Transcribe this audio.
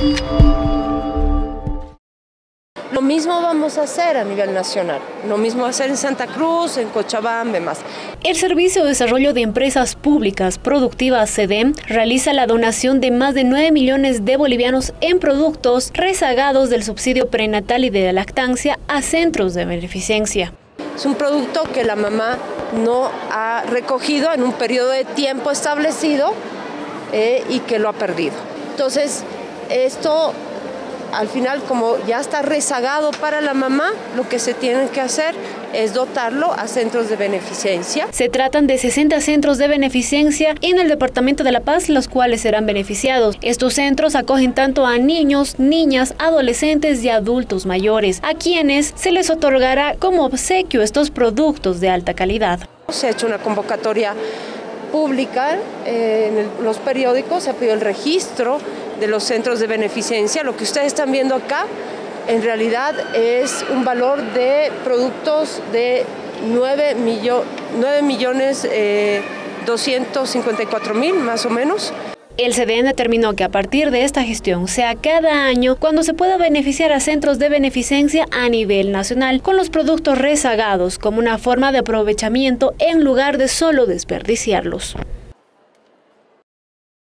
Lo mismo vamos a hacer a nivel nacional, lo mismo va a hacer en Santa Cruz, en Cochabamba y más. El Servicio de Desarrollo de Empresas Públicas Productivas SEDEM realiza la donación de más de 9 millones de bolivianos en productos rezagados del subsidio prenatal y de la lactancia a centros de beneficencia. Es un producto que la mamá no ha recogido en un periodo de tiempo establecido y que lo ha perdido. Entonces, esto al final, como ya está rezagado para la mamá, lo que se tiene que hacer es dotarlo a centros de beneficencia. Se tratan de 60 centros de beneficencia en el departamento de La Paz, los cuales serán beneficiados. Estos centros acogen tanto a niños, niñas, adolescentes y adultos mayores, a quienes se les otorgará como obsequio estos productos de alta calidad. Se ha hecho una convocatoria pública en los periódicos, se ha pedido el registro de los centros de beneficencia. Lo que ustedes están viendo acá en realidad es un valor de productos de 9.254.000 más o menos. El SEDEM determinó que a partir de esta gestión sea cada año cuando se pueda beneficiar a centros de beneficencia a nivel nacional con los productos rezagados como una forma de aprovechamiento en lugar de solo desperdiciarlos.